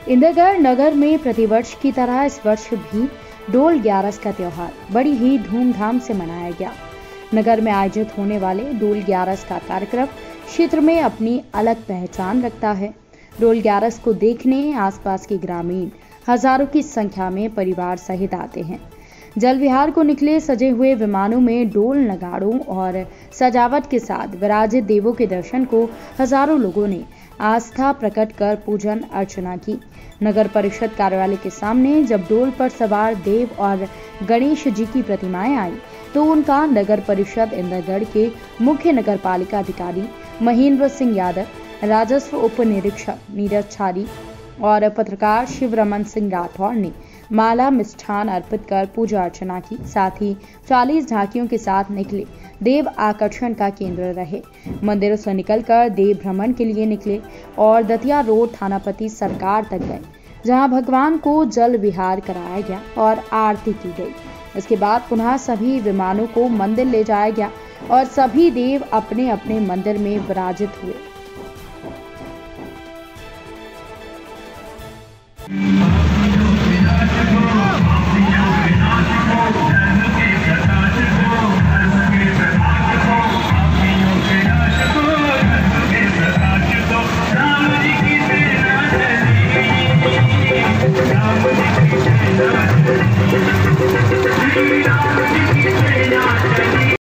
इंद्रगढ़ नगर में प्रतिवर्ष की तरह इस वर्ष भी डोल ग्यारस का त्योहार बड़ी ही धूमधाम से मनाया गया। नगर में आयोजित होने वाले डोल ग्यारस का कार्यक्रम क्षेत्र में अपनी अलग पहचान रखता है। डोल ग्यारस को देखने आसपास के ग्रामीण हजारों की संख्या में परिवार सहित आते हैं। जल विहार को निकले सजे हुए विमानों में डोल, नगाड़ों और सजावट के साथ विराजित देवों के दर्शन को हजारों लोगों ने आस्था प्रकट कर पूजन अर्चना की। नगर परिषद कार्यालय के सामने जब डोल पर सवार देव और गणेश जी की प्रतिमाएं आई तो उनका नगर परिषद इंद्रगढ़ के मुख्य नगरपालिका अधिकारी महेंद्र सिंह यादव, राजस्व उप निरीक्षक नीरज छारी और पत्रकार शिवरमन सिंह राठौर ने माला मिष्ठान अर्पित कर पूजा अर्चना की। साथ ही 40 झांकियों के साथ निकले देव आकर्षण का केंद्र रहे। मंदिरों से निकलकर देव भ्रमण के लिए निकले और दतिया रोड थानापति सरकार तक गए, जहां भगवान को जल विहार कराया गया और आरती की गई। इसके बाद पुनः सभी विमानों को मंदिर ले जाया गया और सभी देव अपने अपने मंदिर में विराजित हुए।